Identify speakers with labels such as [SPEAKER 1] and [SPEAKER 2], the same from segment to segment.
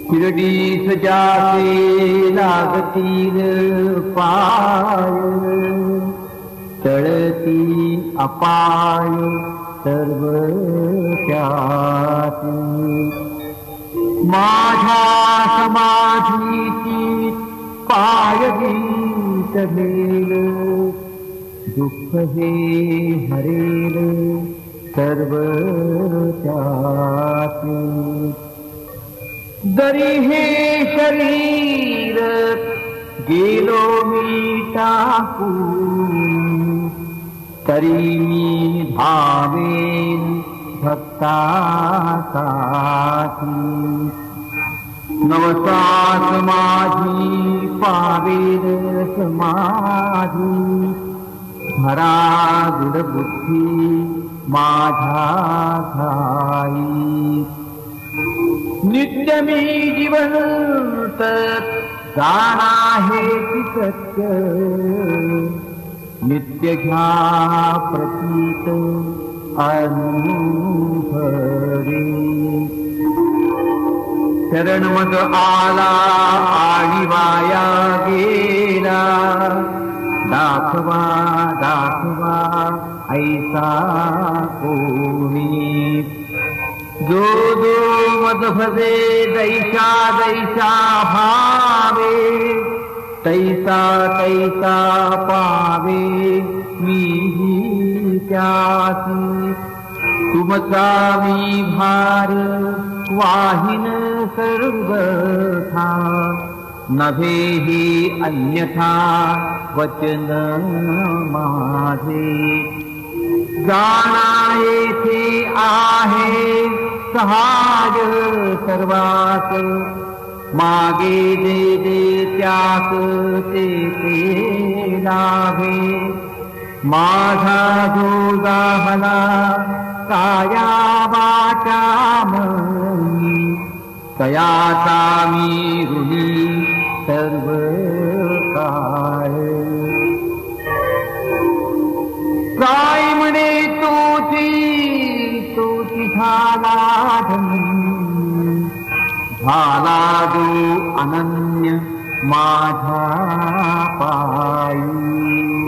[SPEAKER 1] शिरडी जासे लागतील पाय, टळती अपाय सर्व त्यासी। माझ्या समाधीची पायवी चढेल, दुःख हे हरेल सर्व त्यासी। जरी हे शरीर गेलो मी टाकून, तरी मी भावेन भक्तासाठी। नवसात माझी पावेल समाधी, धरा दृढबुद्धी माझ्या ठाई। नित्य मी जिवंत जाणा हेची सत्य, नित्य घ्या प्रतीत अनुभवी। शरण मग आला आणि वाया गेला, दाखवा दाखवा ऐसा कोणी। जो जो मद भजे दैसा दैसा भावे, तैसा तैसा पावे मीही त्यासी। तुमचा मी भार वाहिन सर्वथा, नभेही अन्यथा वचन माझे। जाणा येथे आहे सहाय सर्वात, मागे जे जे त्यास ते ते लाभे। माझा जो जाहला काया वाचा मनी, तयाचा मी ऋणी सर्व काळ। काय म्हणे तोची तोची झाला धनी, झाला जो अनन्य माझ्या पायी।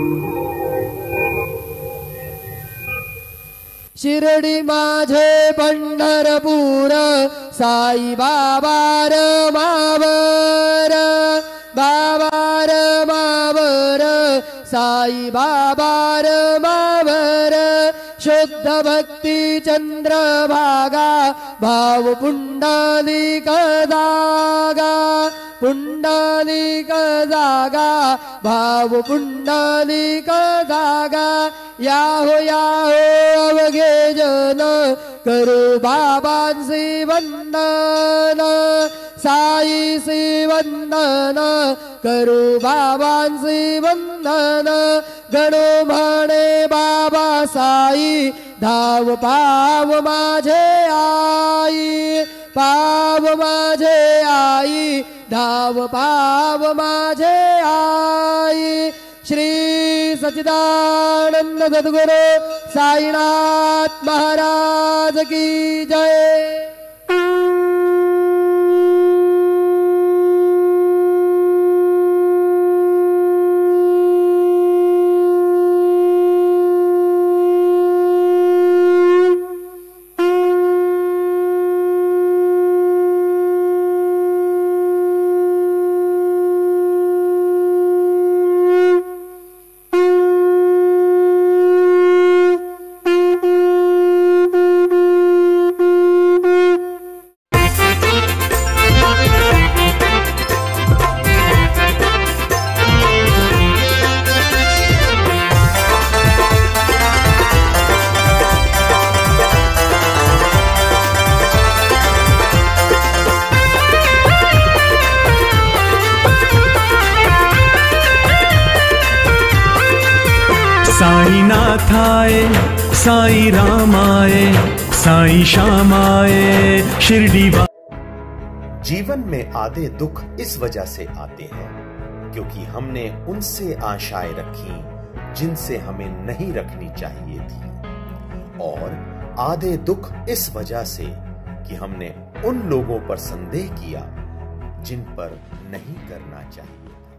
[SPEAKER 2] शिर्डी माझे पंढरपूर, साई बाबा मावर, बाबा मावर, साई बाबा मावर। शुद्ध भक्ती चंद्रभागा, भाव पुंडलिक जागा, पुंडलिक जागा, भाव पुंडलिक जागा। याहो याहो अवघे जन, करू बाबांसी वंदन, साईसी वंदन, करू बाबांसी वंदन। गणो म्हणे बाबा साई, धाव पाव माझे आई, पाव माझे आई, धाव पाव माझे आई। श्री सच्चिदानंद सद्गुरु साईनाथ महाराज की जय।
[SPEAKER 3] साई नाथाए, साई रामाए, साई श्यामाए, शिरडी।
[SPEAKER 4] जीवन में आधे दुख इस वजह से आते हैं क्योंकि हमने उनसे आशाएं रखी जिनसे हमें नहीं रखनी चाहिए थी, और आधे दुख इस वजह से कि हमने उन लोगों पर संदेह किया जिन पर नहीं करना चाहिए था।